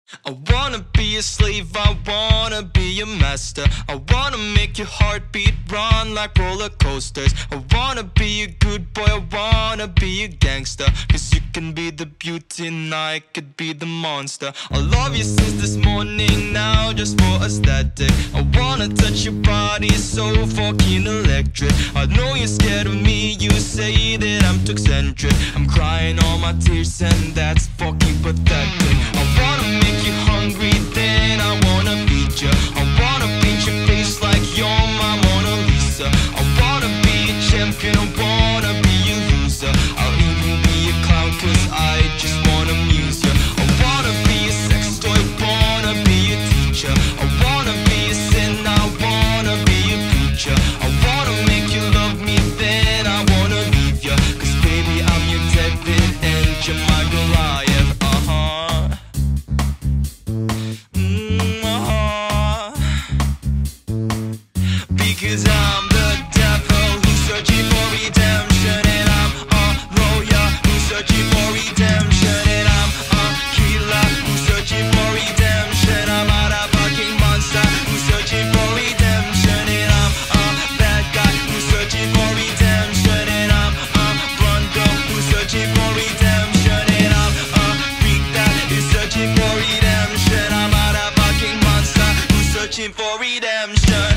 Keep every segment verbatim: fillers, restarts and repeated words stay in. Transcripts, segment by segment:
I wanna be a slave, I wanna be a master. I wanna make your heartbeat run like roller coasters. I wanna be a good boy, I wanna be a gangster. Cause you can be the beauty and I could be the monster. I love you since this morning, now just for aesthetic. I wanna touch your body, so fucking electric. I know you're scared of me, you say that I'm too eccentric. I'm crying all my tears and that's fucking pathetic. I wanna make you hungry, then I wanna feed you. I wanna paint your face like you're my Mona Lisa. I wanna be a champion, I wanna be a loser. I'll even be a clown cause I just wanna amuse you. I wanna be a sex toy, wanna be a teacher. I wanna be a sin, I wanna be a preacher. I wanna make you love me, then I wanna leave you. Cause baby I'm your David and you're my Goliath. Uh-huh. Because I'm the devil who's searching for redemption, and I'm a lawyer who's searching for redemption, and I'm a killer who's searching for redemption. I'm a fucking monster who's searching for redemption, and I'm a bad guy who's searching for redemption, and I'm a blonde girl who's searching for redemption, and I'm a freak that is searching for redemption. I'm a fucking monster who's searching for redemption.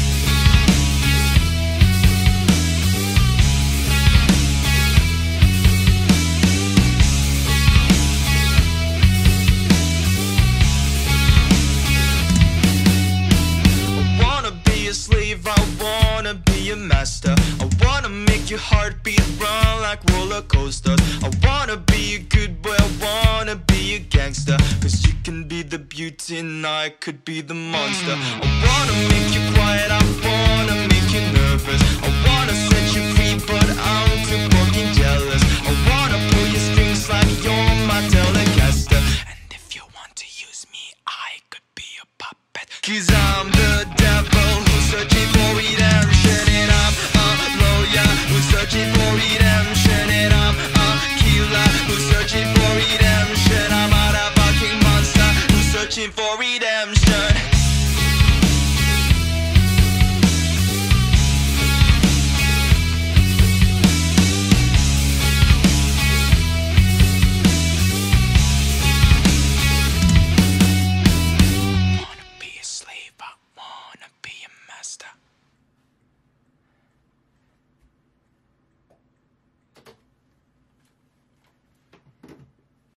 I wanna be a master. I wanna make your heartbeat run like roller coasters. I wanna be a good boy, I wanna be a gangster. Cause you can be the beauty and I could be the monster. I wanna make you quiet, I wanna make you nervous. I wanna set you free but I'm too fucking jealous. I wanna pull your strings like you're my Telecaster. And if you want to use me, I could be a puppet. Cause I'm the